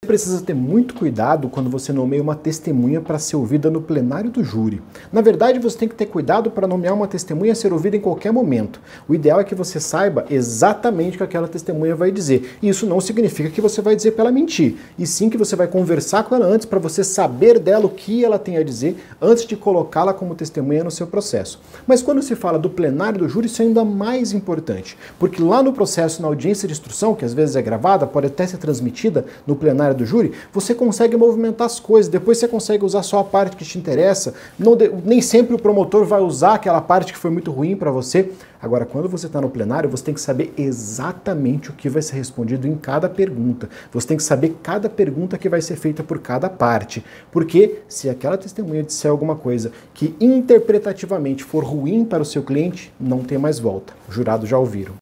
Precisa ter muito cuidado quando você nomeia uma testemunha para ser ouvida no plenário do júri. Na verdade, você tem que ter cuidado para nomear uma testemunha a ser ouvida em qualquer momento. O ideal é que você saiba exatamente o que aquela testemunha vai dizer. E isso não significa que você vai dizer para ela mentir, e sim que você vai conversar com ela antes para você saber dela o que ela tem a dizer antes de colocá-la como testemunha no seu processo. Mas quando se fala do plenário do júri, isso é ainda mais importante, porque lá no processo, na audiência de instrução, que às vezes é gravada, pode até ser transmitida no plenário do júri, você consegue movimentar as coisas, depois você consegue usar só a parte que te interessa, nem sempre o promotor vai usar aquela parte que foi muito ruim para você. Agora, quando você está no plenário, você tem que saber exatamente o que vai ser respondido em cada pergunta. Você tem que saber cada pergunta que vai ser feita por cada parte. Porque se aquela testemunha disser alguma coisa que interpretativamente for ruim para o seu cliente, não tem mais volta. Os jurados já ouviram.